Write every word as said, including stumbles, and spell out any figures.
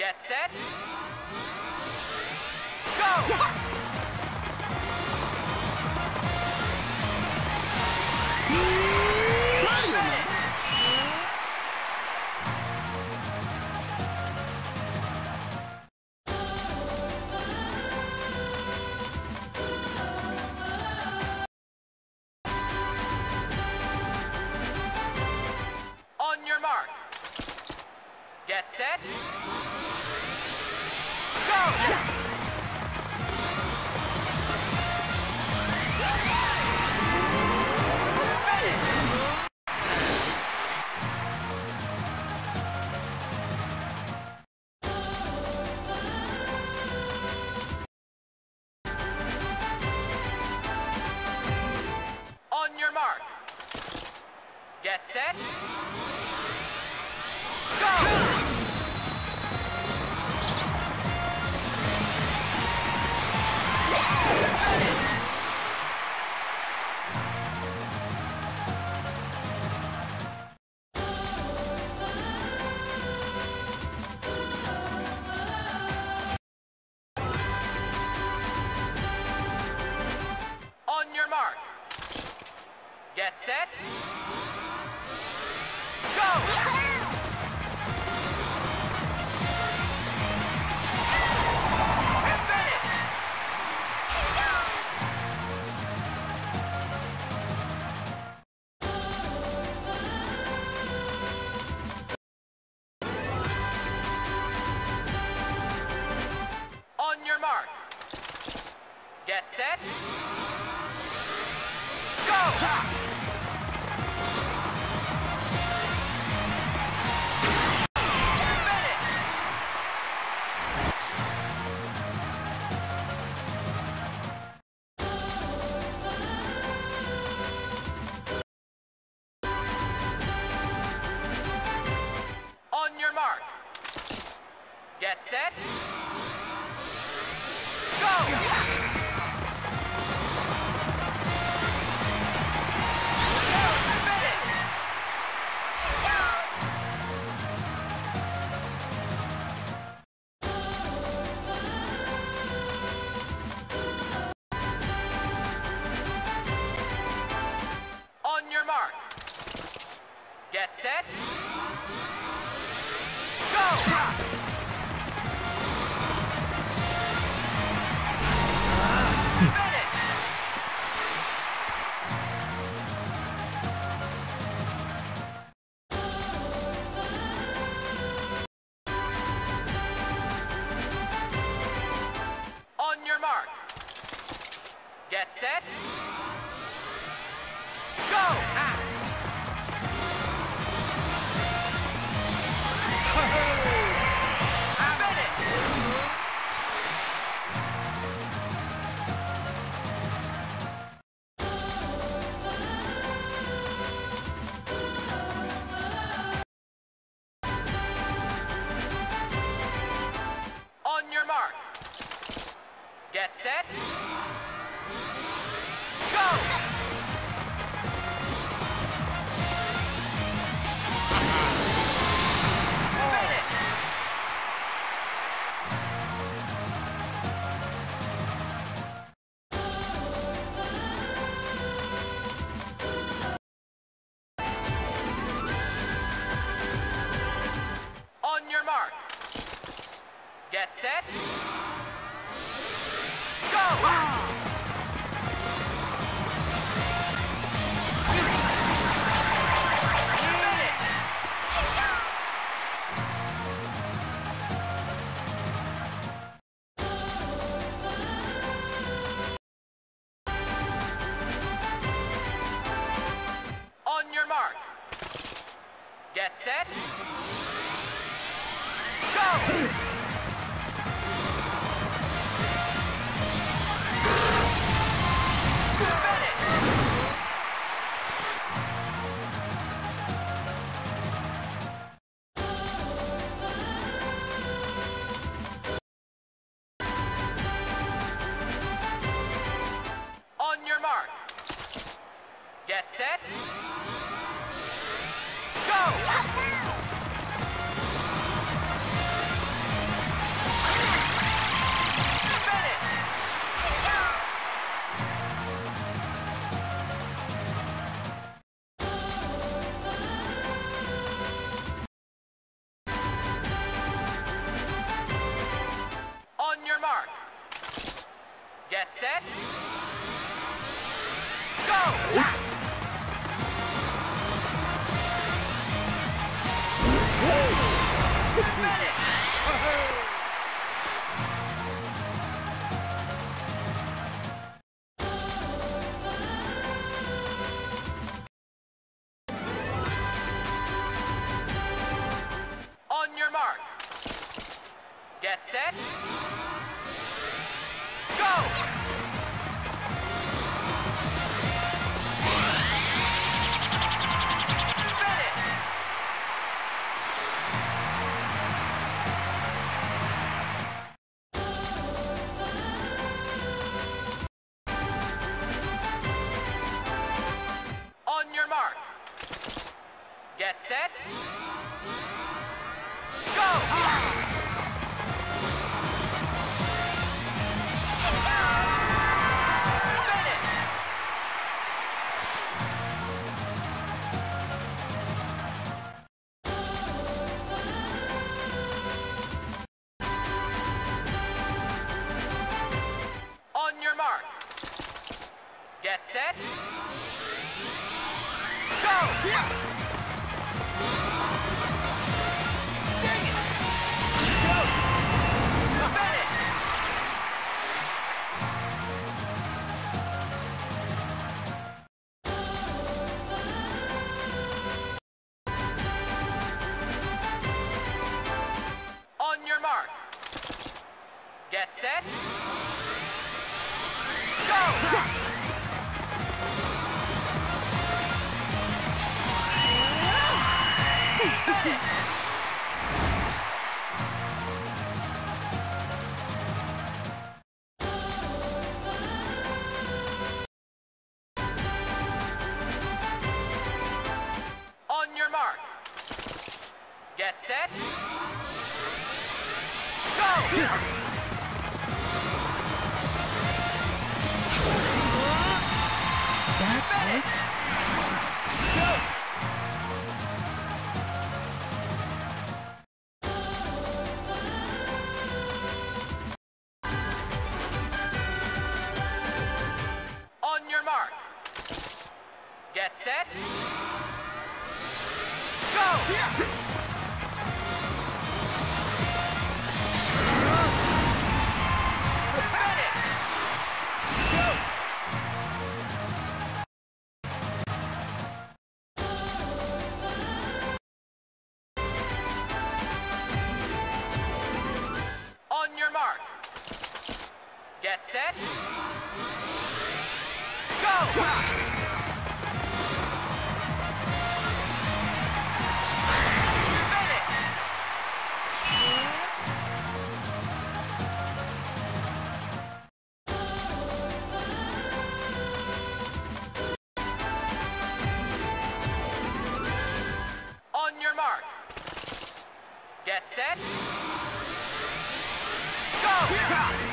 Get set. Go! On your mark. Get set. Go! On your mark. Get set. Go! On your mark. Get set. Go! On your mark. Get set. Go! On your mark. Get set. Go! On your mark. Get set. Go! On your mark. Get set. Go! On your mark. Get set. Go! On your mark. Get set. Go! On your mark. Get set. Go! On your mark. Get set. Go! Get set. Go! On your mark. Get set. Go! Yeah. Dang it! Go! Finish! On your mark. Get set. Go! On your mark. Get set. Go! That Go! On your mark. Get set. Go! Yeah. On your mark. Get set. Go! Finish! On your mark. Get set. Go!